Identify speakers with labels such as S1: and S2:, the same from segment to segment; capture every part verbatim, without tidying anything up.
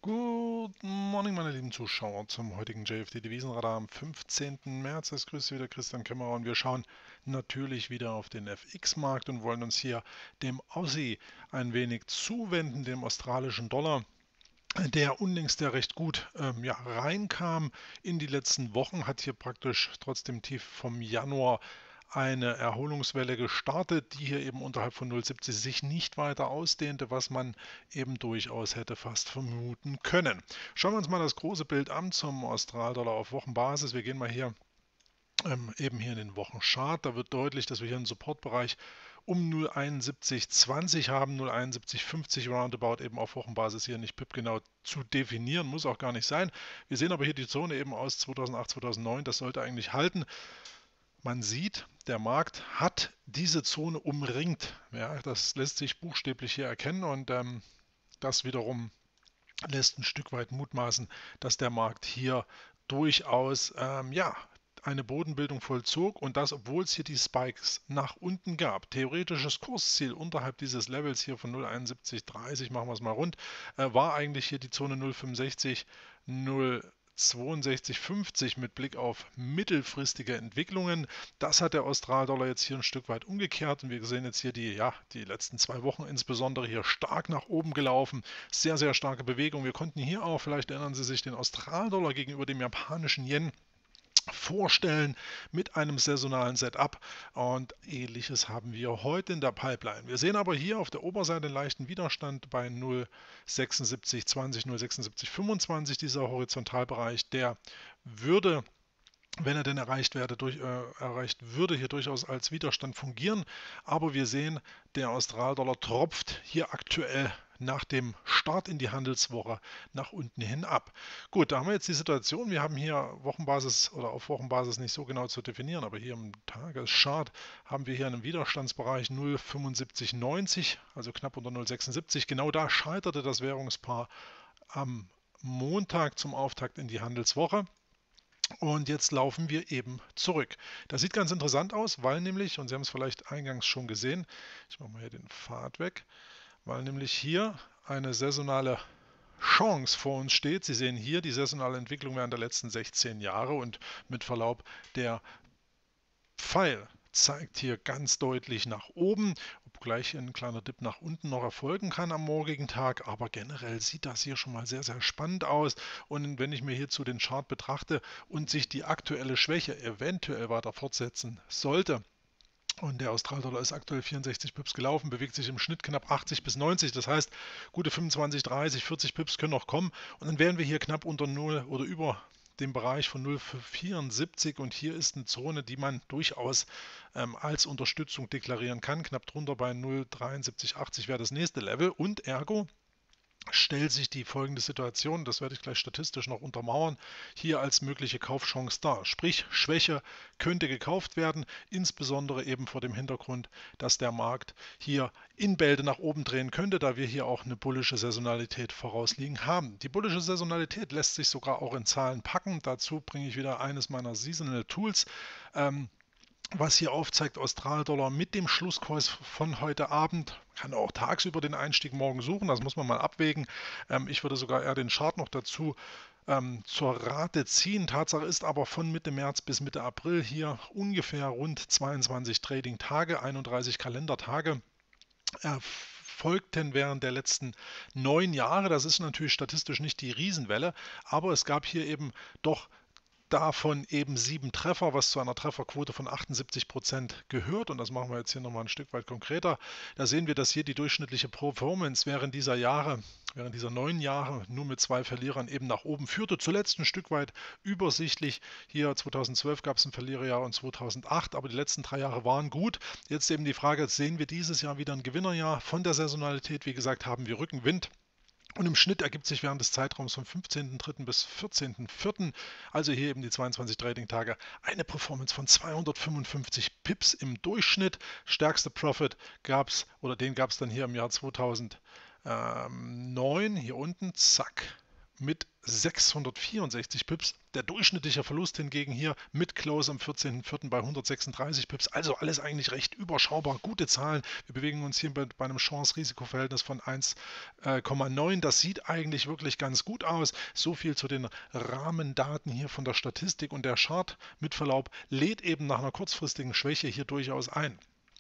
S1: Good morning, meine lieben Zuschauer, zum heutigen J F D-Devisenradar am fünfzehnten März. Es grüßt Sie wieder Christian Kämmerer und wir schauen natürlich wieder auf den F X-Markt und wollen uns hier dem Aussie ein wenig zuwenden, dem australischen Dollar, der unlängst ja recht gut ähm, ja, reinkam in die letzten Wochen, hat hier praktisch trotz dem Tief vom Januar eine Erholungswelle gestartet, die hier eben unterhalb von null Komma siebzig sich nicht weiter ausdehnte, was man eben durchaus hätte fast vermuten können. Schauen wir uns mal das große Bild an zum Australdollar auf Wochenbasis. Wir gehen mal hier ähm, eben hier in den Wochenchart. Da wird deutlich, dass wir hier einen Supportbereich um null Komma einundsiebzig zwanzig haben, null Komma einundsiebzig fünfzig roundabout eben auf Wochenbasis hier nicht pipgenau zu definieren, muss auch gar nicht sein. Wir sehen aber hier die Zone eben aus zweitausendacht, zweitausendneun, das sollte eigentlich halten. Man sieht, der Markt hat diese Zone umringt. Ja, das lässt sich buchstäblich hier erkennen und ähm, das wiederum lässt ein Stück weit mutmaßen, dass der Markt hier durchaus ähm, ja, eine Bodenbildung vollzog und das, obwohl es hier die Spikes nach unten gab. Theoretisches Kursziel unterhalb dieses Levels hier von null Komma einundsiebzig dreißig, machen wir es mal rund, äh, war eigentlich hier die Zone null Komma fünfundsechzig, null Komma zweiundsechzig fünfzig mit Blick auf mittelfristige Entwicklungen. Das hat der Australdollar jetzt hier ein Stück weit umgekehrt und wir sehen jetzt hier die, ja, die letzten zwei Wochen insbesondere hier stark nach oben gelaufen. Sehr, sehr starke Bewegung. Wir konnten hier auch, vielleicht erinnern Sie sich, den Australdollar gegenüber dem japanischen Yen vorstellen mit einem saisonalen Setup und ähnliches haben wir heute in der Pipeline. Wir sehen aber hier auf der Oberseite einen leichten Widerstand bei null Komma sechsundsiebzig zwanzig, null Komma sechsundsiebzig fünfundzwanzig. Dieser Horizontalbereich, der würde, wenn er denn erreicht, werde, durch, äh, erreicht würde, hier durchaus als Widerstand fungieren. Aber wir sehen, der Australdollar tropft hier aktuell nach dem Start in die Handelswoche nach unten hin ab. Gut, da haben wir jetzt die Situation, wir haben hier Wochenbasis oder auf Wochenbasis nicht so genau zu definieren, aber hier im Tageschart haben wir hier einen Widerstandsbereich null Komma fünfundsiebzig neunzig, also knapp unter null Komma sechsundsiebzig. Genau da scheiterte das Währungspaar am Montag zum Auftakt in die Handelswoche. Und jetzt laufen wir eben zurück. Das sieht ganz interessant aus, weil nämlich, und Sie haben es vielleicht eingangs schon gesehen, ich mache mal hier den Pfad weg, weil nämlich hier eine saisonale Chance vor uns steht. Sie sehen hier die saisonale Entwicklung während der letzten sechzehn Jahre und mit Verlaub, der Pfeil zeigt hier ganz deutlich nach oben, obgleich ein kleiner Dip nach unten noch erfolgen kann am morgigen Tag, aber generell sieht das hier schon mal sehr, sehr spannend aus. Und wenn ich mir hierzu den Chart betrachte und sich die aktuelle Schwäche eventuell weiter fortsetzen sollte, und der Australdollar ist aktuell vierundsechzig Pips gelaufen, bewegt sich im Schnitt knapp achtzig bis neunzig. Das heißt, gute fünfundzwanzig, dreißig, vierzig Pips können noch kommen. Und dann wären wir hier knapp unter null oder über dem Bereich von null Komma vierundsiebzig. Und hier ist eine Zone, die man durchaus ähm, als Unterstützung deklarieren kann. Knapp drunter bei null Komma dreiundsiebzig achtzig wäre das nächste Level. Und ergo stellt sich die folgende Situation, das werde ich gleich statistisch noch untermauern, hier als mögliche Kaufchance dar. Sprich, Schwäche könnte gekauft werden, insbesondere eben vor dem Hintergrund, dass der Markt hier in Bälde nach oben drehen könnte, da wir hier auch eine bullische Saisonalität vorausliegen haben. Die bullische Saisonalität lässt sich sogar auch in Zahlen packen. Dazu bringe ich wieder eines meiner Seasonal Tools. Ähm, was hier aufzeigt, Australdollar mit dem Schlusskurs von heute Abend. Man kann auch tagsüber den Einstieg morgen suchen, das muss man mal abwägen. Ähm, ich würde sogar eher den Chart noch dazu ähm, zur Rate ziehen. Tatsache ist aber von Mitte März bis Mitte April hier ungefähr rund zweiundzwanzig Trading-Tage, einunddreißig Kalendertage erfolgten während der letzten neun Jahre. Das ist natürlich statistisch nicht die Riesenwelle, aber es gab hier eben doch davon eben sieben Treffer, was zu einer Trefferquote von achtundsiebzig Prozent gehört. Und das machen wir jetzt hier nochmal ein Stück weit konkreter. Da sehen wir, dass hier die durchschnittliche Performance während dieser Jahre, während dieser neun Jahre nur mit zwei Verlierern eben nach oben führte. Zuletzt ein Stück weit übersichtlich. Hier zweitausendzwölf gab es ein Verliererjahr und zweitausendacht, aber die letzten drei Jahre waren gut. Jetzt eben die Frage, sehen wir dieses Jahr wieder ein Gewinnerjahr? Von der Saisonalität, wie gesagt, haben wir Rückenwind. Und im Schnitt ergibt sich während des Zeitraums vom fünfzehnten dritten bis vierzehnten vierten, also hier eben die zweiundzwanzig Trading-Tage, eine Performance von zweihundertfünfundfünfzig Pips im Durchschnitt. Stärkste Profit gab es, oder den gab es dann hier im Jahr zweitausendneun, hier unten, zack. mit sechshundertvierundsechzig Pips. Der durchschnittliche Verlust hingegen hier mit Close am vierzehnten vierten bei hundertsechsunddreißig Pips. Also alles eigentlich recht überschaubar. Gute Zahlen. Wir bewegen uns hier bei, bei einem Chance-Risiko-Verhältnis von eins Komma neun. Das sieht eigentlich wirklich ganz gut aus. So viel zu den Rahmendaten hier von der Statistik, und der Chart mit Verlaub lädt eben nach einer kurzfristigen Schwäche hier durchaus ein.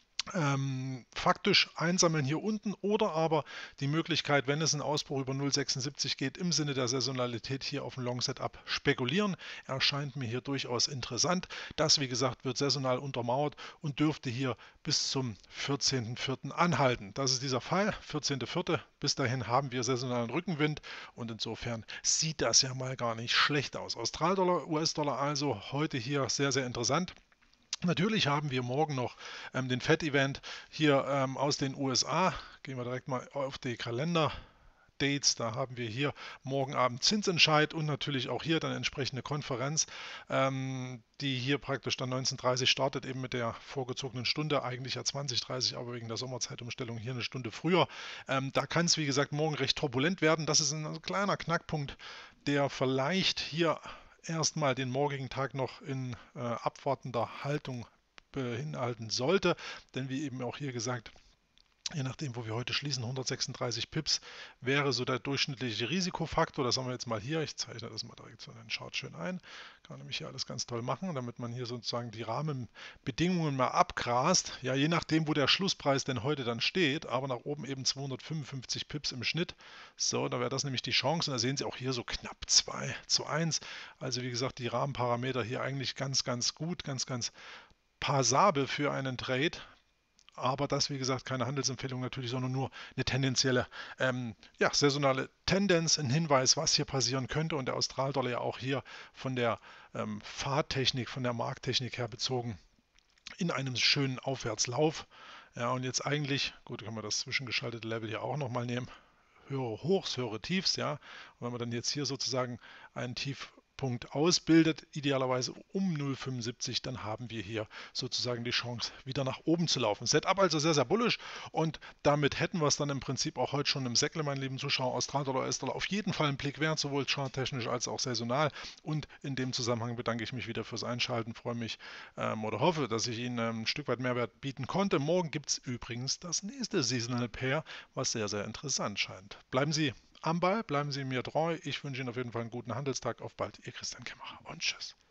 S1: Ähm, faktisch einsammeln hier unten oder aber die Möglichkeit, wenn es einen Ausbruch über null Komma sechsundsiebzig geht, im Sinne der Saisonalität hier auf ein Long Setup spekulieren, erscheint mir hier durchaus interessant. Das, wie gesagt, wird saisonal untermauert und dürfte hier bis zum vierzehnten vierten anhalten. Das ist dieser Fall, vierzehnter vierter Bis dahin haben wir saisonalen Rückenwind und insofern sieht das ja mal gar nicht schlecht aus. Australdollar, U S-Dollar also heute hier sehr, sehr interessant. Natürlich haben wir morgen noch ähm, den Fed-Event hier ähm, aus den U S A. Gehen wir direkt mal auf die Kalender-Dates. Da haben wir hier morgen Abend Zinsentscheid und natürlich auch hier dann entsprechende Konferenz, ähm, die hier praktisch dann neunzehn Uhr dreißig startet, eben mit der vorgezogenen Stunde. Eigentlich ja zwanzig Uhr dreißig, aber wegen der Sommerzeitumstellung hier eine Stunde früher. Ähm, da kann es, wie gesagt, morgen recht turbulent werden. Das ist ein kleiner Knackpunkt, der vielleicht hier erstmal den morgigen Tag noch in äh, abwartender Haltung beinhalten sollte, denn wie eben auch hier gesagt, je nachdem, wo wir heute schließen, hundertsechsunddreißig Pips wäre so der durchschnittliche Risikofaktor. Das haben wir jetzt mal hier. Ich zeichne das mal direkt so in den Chart schön ein. Kann nämlich hier alles ganz toll machen, damit man hier sozusagen die Rahmenbedingungen mal abgrast. Ja, je nachdem, wo der Schlusspreis denn heute dann steht, aber nach oben eben zweihundertfünfundfünfzig Pips im Schnitt. So, da wäre das nämlich die Chance. Und da sehen Sie auch hier so knapp zwei zu eins. Also wie gesagt, die Rahmenparameter hier eigentlich ganz, ganz gut, ganz, ganz passabel für einen Trade. Aber das, wie gesagt, keine Handelsempfehlung natürlich, sondern nur eine tendenzielle, ähm, ja, saisonale Tendenz, ein Hinweis, was hier passieren könnte. Und der Australdollar ja auch hier von der ähm, Fahrttechnik, von der Markttechnik her bezogen in einem schönen Aufwärtslauf. Ja, und jetzt eigentlich, gut, können wir das zwischengeschaltete Level hier auch nochmal nehmen. Höhere Hochs, höhere Tiefs, ja. Und wenn man dann jetzt hier sozusagen einen Tiefpunkt ausbildet, idealerweise um null Komma fünfundsiebzig, dann haben wir hier sozusagen die Chance, wieder nach oben zu laufen. Setup also sehr, sehr bullisch, und damit hätten wir es dann im Prinzip auch heute schon im Säckle, meine lieben Zuschauer. Australdollar, U S-Dollar auf jeden Fall einen Blick wert, sowohl charttechnisch als auch saisonal. Und in dem Zusammenhang bedanke ich mich wieder fürs Einschalten, freue mich ähm, oder hoffe, dass ich Ihnen ähm, ein Stück weit Mehrwert bieten konnte. Morgen gibt es übrigens das nächste Seasonal Pair, was sehr, sehr interessant scheint. Bleiben Sie am Ball, bleiben Sie mir treu. Ich wünsche Ihnen auf jeden Fall einen guten Handelstag. Auf bald, Ihr Christian Kämmerer und tschüss.